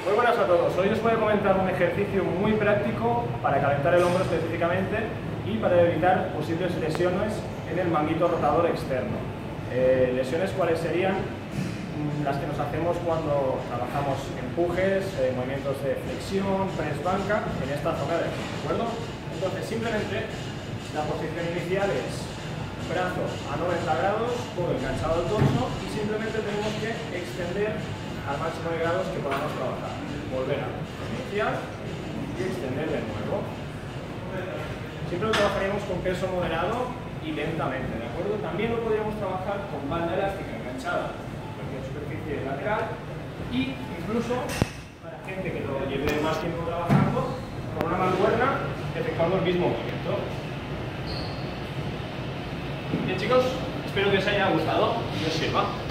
Muy buenas a todos. Hoy os voy a comentar un ejercicio muy práctico para calentar el hombro específicamente y para evitar posibles lesiones en el manguito rotador externo. Lesiones cuáles serían las que nos hacemos cuando trabajamos empujes, movimientos de flexión, press banca, en esta zona de aquí, ¿de acuerdo? Entonces simplemente la posición inicial es brazo a 90 grados, codo enganchado al torso y simplemente tenemos que extender al máximo de grados que podamos trabajar. Volver a iniciar y extender de nuevo. Siempre lo trabajaríamos con peso moderado y lentamente, ¿de acuerdo? También lo podríamos trabajar con banda elástica enganchada en cualquier superficie lateral y incluso para gente que lo lleve más tiempo trabajando, con una mancuerna efectuando el mismo movimiento. Bien chicos, espero que os haya gustado y os sirva.